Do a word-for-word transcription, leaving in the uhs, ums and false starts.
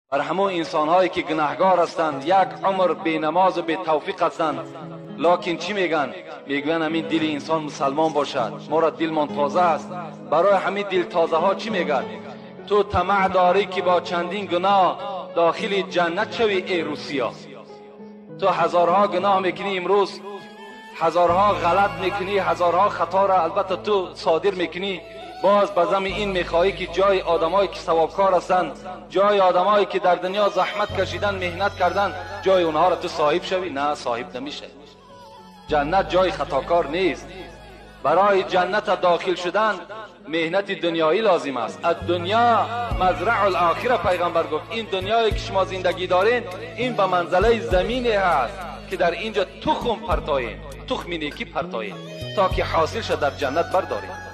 بر همون انسان هایی که گناهگار هستند، یک عمر بی نماز و بی توفیق هستند، لکن چی میگن؟ میگن همین دل انسان مسلمان باشد، ما را دلمان تازه است. برای همین دل تازه ها چی میگن؟ تو طمع داری که با چندین گناه داخل جنت شوی ای روسیا. تو هزارها گناه میکنی امروز، هزارها غلط میکنی، هزارها خطا را البته تو صادر میکنی، باز بزم این میخواهی که جای آدمایی که ثوابکار هستند، جای آدمایی که در دنیا زحمت کشیدن، مهنت کردن، جای اونها را تو صاحب شوی؟ نه، صاحب نمیشه. جنت جای خطاکار نیست. برای جنت داخل شدن مهنت دنیایی لازم است. از دنیا مزرع الاخره پیغمبر گفت. این دنیایی که شما زندگی دارین این به منزله زمینی هست که در اینجا تخم پرتایین، تخم نیکی پرتایین تا که حاصل شد در جنت بردارین.